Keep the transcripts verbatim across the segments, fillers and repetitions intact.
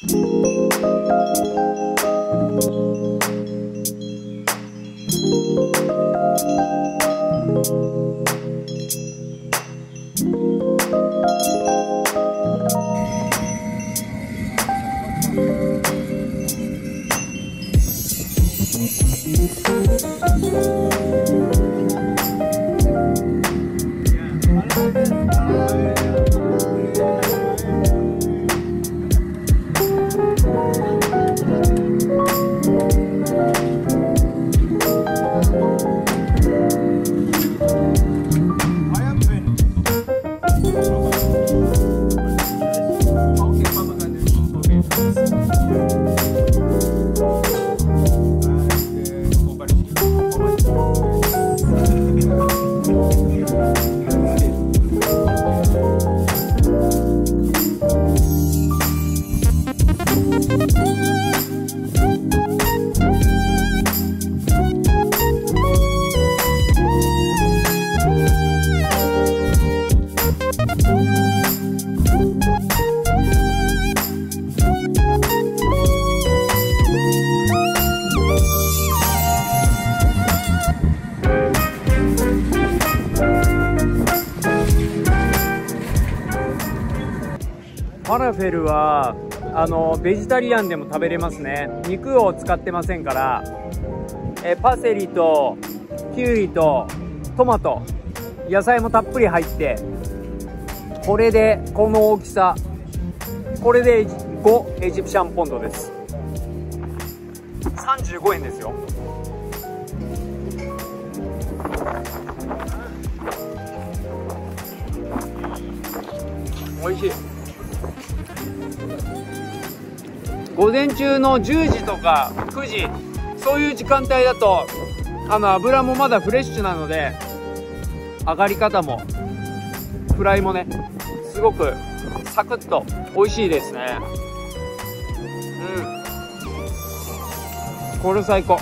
ファラフェルはあのベジタリアンでも食べれますね。肉を使ってませんから、えパセリとキュウリとトマト、野菜もたっぷり入って、これでこの大きさ、これでごエジプシャンポンドです。さんじゅうごえんですよ。美味しい。午前中のじゅうじとかくじ、そういう時間帯だとあの油もまだフレッシュなので、揚がり方もフライもね、すごくサクッと美味しいですね。うん、これ最高。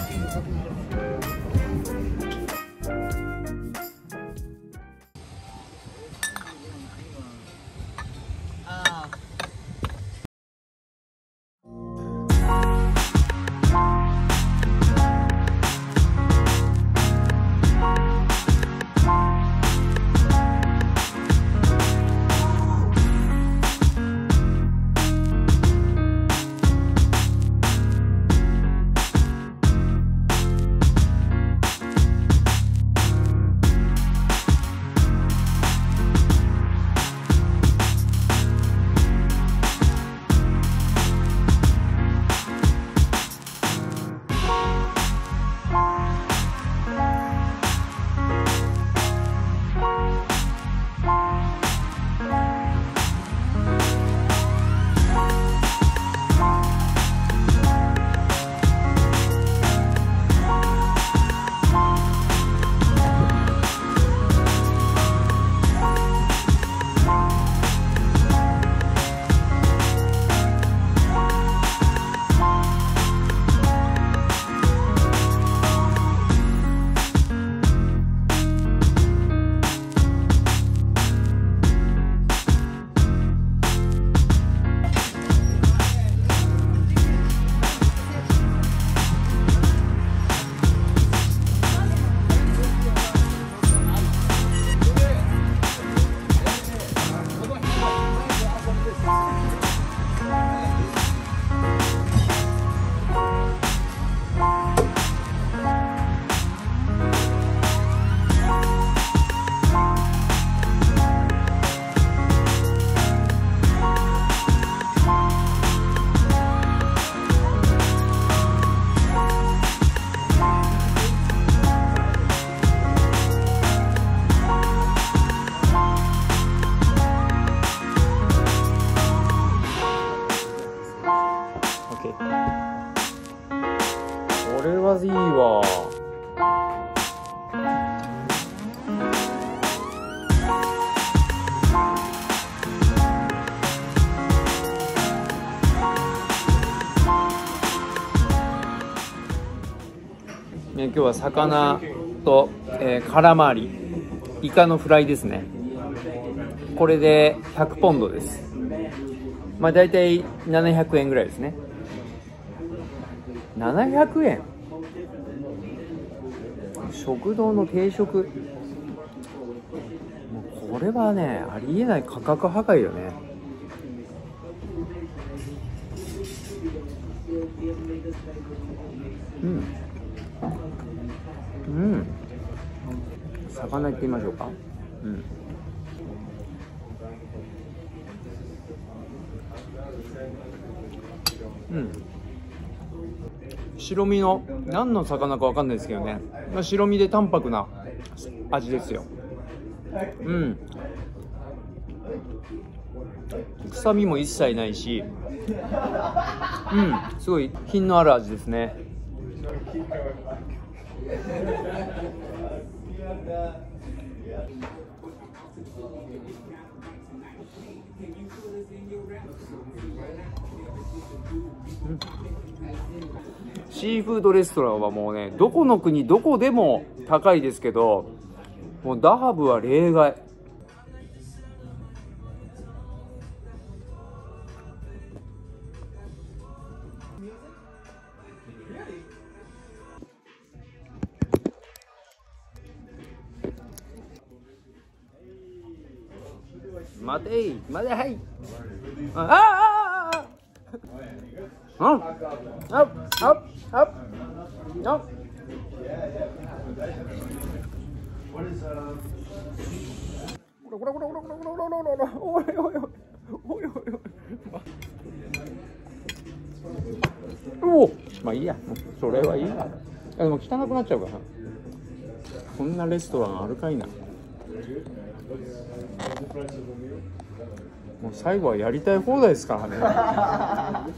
これはいいわ。ね、今日は魚と、えー、カラマーリ、イカのフライですね。これでひゃくポンドです。 まあ大体ななひゃくえんぐらいですね。ななひゃくえん、食堂の定食、もうこれはねありえない価格破壊よね。うんうん、魚いってみましょうか。うん、うん、白身の何の魚か分かんないですけどね、まあ、白身で淡白な味ですよ。うん、臭みも一切ないし、うん、すごい品のある味ですね。うん、シーフードレストランはもうね、どこの国どこでも高いですけど、もうダハブは例外。待てい待て、はい、ああああああ、うん、アップアップアップアップ、こらこらこらこらこらこらこらこら、おいおいおいおいおいおい、おお、まあいいや、もうそれはいいや。でも汚くなっちゃうから、こんなレストランあるかいな。もう最後はやりたい放題ですからね。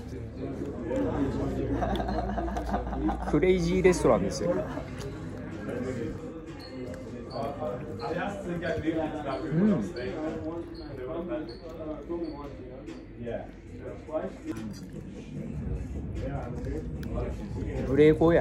クレイジーレストランですよ。うん、ブレーコーや。